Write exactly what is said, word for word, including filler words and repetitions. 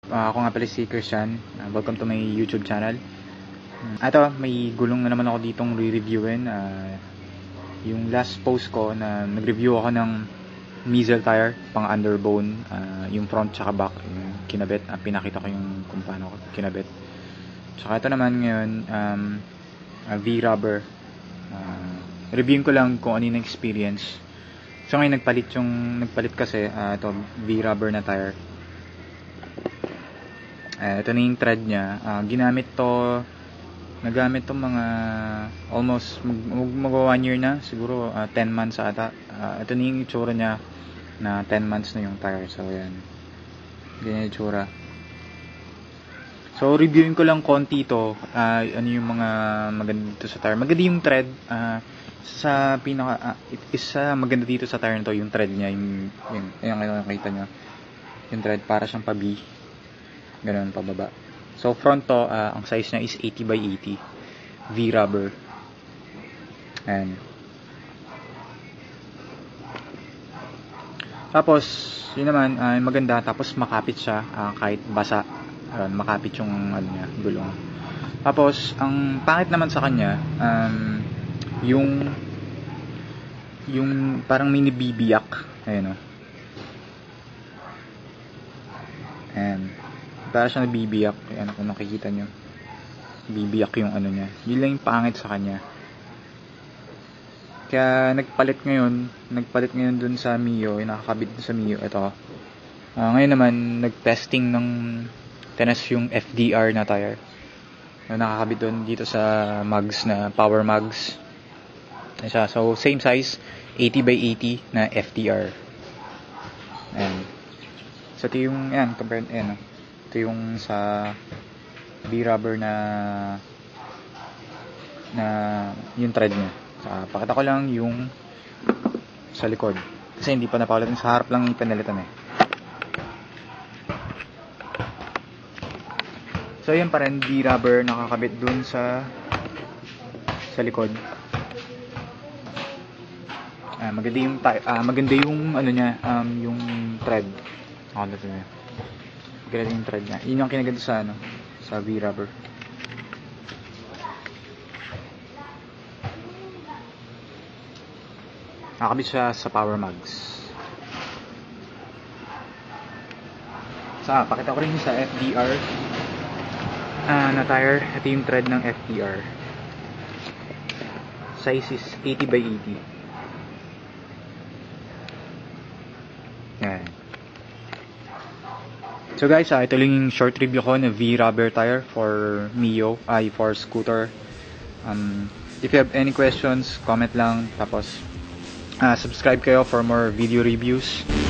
Uh, ako nga pala si Christian. Uh, welcome to my YouTube channel. Um, ito, may gulong na naman ako ditong re-reviewin. Uh, yung last post ko na nag-review ako ng Mizel tire, pang underbone. Uh, yung front tsaka back, yung kinabit. Uh, pinakita ko yung kung paano kinabit. Tsaka ito naman ngayon, um, uh, V-rubber. Uh, reviewin ko lang kung ano yung experience. So ngayon nagpalit yung, nagpalit kasi, uh, ito, V-rubber na tire. Uh, ito na yung thread niya. Uh, ginamit to, nagamit to mga almost mag, mag one year na, siguro uh, ten months ata. Uh, ito na yung itsura niya na ten months na yung tire. So yan, ganyan yung itsura. So reviewin ko lang konti to, uh, ano yung mga maganda dito sa tire. Maganda yung thread. Uh, sa pinaka, uh, isa maganda dito sa tire nito yung thread niya, yung, yung, yung, yung nakita nyo, yung thread para siyang pa-B. Ganun pababa. So front to, uh, ang size niya is eighty by eighty V-rubber. Ayan. Tapos yun naman, uh, maganda. Tapos makapit siya, uh, kahit basa. Ayan, makapit yung ano niya, gulong. Tapos ang pangit naman sa kanya, um, yung yung parang mini bibiyak. Ayan o. Ayan. Para siya nabibiyak. Ayan, kung nakikita nyo, bibiyak yung ano niya. Yun lang yung pangit sa kanya. Kaya nagpalit ngayon, nagpalit ngayon dun sa Mio, yung nakakabit dun sa Mio. Ito. Uh, ngayon naman, nag-testing ng tenas yung F D R na tire. Yung nakakabit dun dito sa mugs na power mugs. Isa. So, same size, eighty by eighty na F D R. Ayan. So, ito yung, ayan, compared, ayan, ito yung sa V-rubber na na yung thread niya. So, pakita ko lang yung sa likod. Kasi hindi pa napaulit. Sa harap lang yung pinalitan eh. So, yun pa rin, V-rubber nakakabit dun sa sa likod. Ah, maganda yung ah, maganda yung ano niya, um, yung thread. Ako na ito niya. Maganda yung thread niya. Yun yung kinaganda sa ano, sa V-rubber. Nakakabit siya sa power mugs. Sa, so, pakita ko rin sa F D R ah, na tire. Ito yung thread ng F D R. Size is eighty by eighty. Yan. So guys, uh, ito lang yung short review ko na V-rubber tire for Mio, ay for scooter. Um, if you have any questions, comment lang. Tapos, uh, subscribe kayo for more video reviews.